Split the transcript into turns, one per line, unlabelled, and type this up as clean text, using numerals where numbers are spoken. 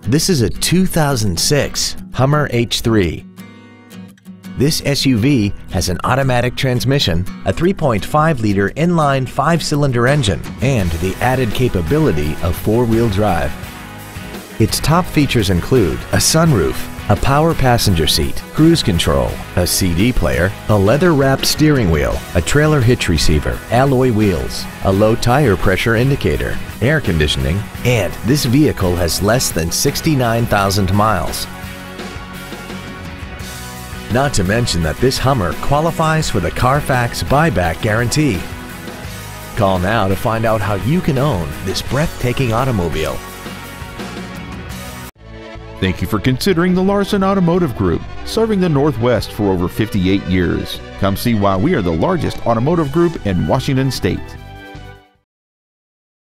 This is a 2006 Hummer H3. This SUV has an automatic transmission, a 3.5-liter inline 5-cylinder engine, and the added capability of 4-wheel drive. Its top features include a sunroof, a power passenger seat, cruise control, a CD player, a leather-wrapped steering wheel, a trailer hitch receiver, alloy wheels, a low tire pressure indicator, air conditioning, and this vehicle has less than 69,000 miles. Not to mention that this Hummer qualifies for the Carfax buyback guarantee. Call now to find out how you can own this breathtaking automobile.
Thank you for considering the Larson Automotive Group, serving the Northwest for over 58 years. Come see why we are the largest automotive group in Washington State.